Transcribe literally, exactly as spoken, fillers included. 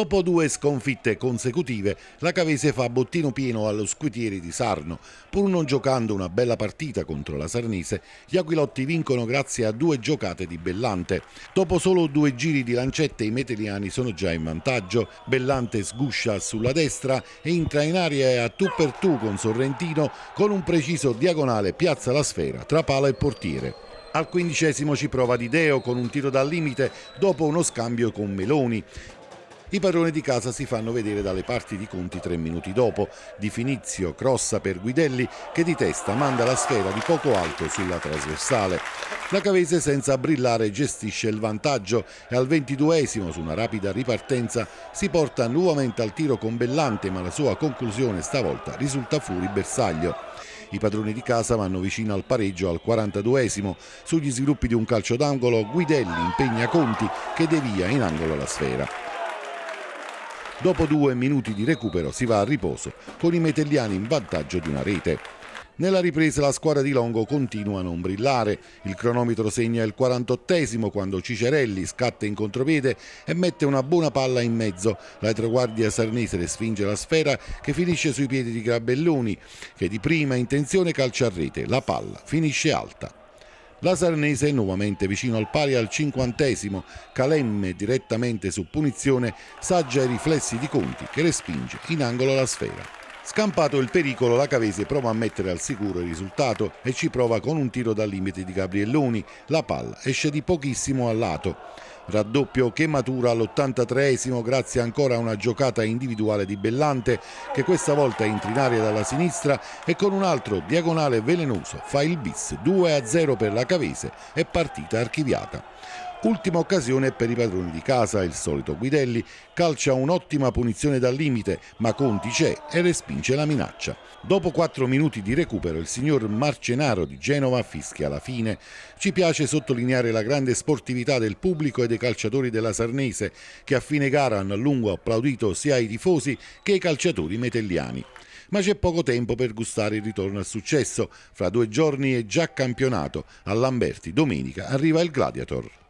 Dopo due sconfitte consecutive, la Cavese fa bottino pieno allo Scuitieri di Sarno. Pur non giocando una bella partita contro la Sarnese, gli aquilotti vincono grazie a due giocate di Bellante. Dopo solo due giri di lancette i meteliani sono già in vantaggio. Bellante sguscia sulla destra e entra in aria e a tu per tu con Sorrentino, con un preciso diagonale piazza la sfera tra palo e portiere. Al quindicesimo ci prova Di Deo con un tiro dal limite dopo uno scambio con Meloni. I padroni di casa si fanno vedere dalle parti di Conti tre minuti dopo. Di Finizio crossa per Guidelli che di testa manda la sfera di poco alto sulla trasversale. La Cavese senza brillare gestisce il vantaggio e al ventiduesimo su una rapida ripartenza si porta nuovamente al tiro con Bellante, ma la sua conclusione stavolta risulta fuori bersaglio. I padroni di casa vanno vicino al pareggio al quarantaduesimo. Sugli sviluppi di un calcio d'angolo Guidelli impegna Conti che devia in angolo la sfera. Dopo due minuti di recupero si va a riposo con i metelliani in vantaggio di una rete. Nella ripresa la squadra di Longo continua a non brillare. Il cronometro segna il quarantottesimo quando Cicerelli scatta in contropiede e mette una buona palla in mezzo. La retroguardia sarnese respinge la sfera che finisce sui piedi di Grabelloni che di prima intenzione calcia a rete. La palla finisce alta. La Sarnese è nuovamente vicino al pari al cinquantesimo. Calemme direttamente su punizione saggia i riflessi di Conti che respinge in angolo la sfera. Scampato il pericolo, la Cavese prova a mettere al sicuro il risultato e ci prova con un tiro dal limite di Gabrielloni. La palla esce di pochissimo al lato. Raddoppio che matura all'ottantatreesimo grazie ancora a una giocata individuale di Bellante che questa volta entra in aria dalla sinistra e con un altro diagonale velenoso fa il bis. due a zero per la Cavese e partita archiviata. Ultima occasione per i padroni di casa, il solito Guidelli calcia un'ottima punizione dal limite, ma Conti c'è e respinge la minaccia. Dopo quattro minuti di recupero il signor Marcenaro di Genova fischia la fine. Ci piace sottolineare la grande sportività del pubblico e dei calciatori della Sarnese che a fine gara hanno a lungo applaudito sia i tifosi che i calciatori metelliani. Ma c'è poco tempo per gustare il ritorno al successo. Fra due giorni è già campionato. A Lamberti domenica arriva il Gladiator.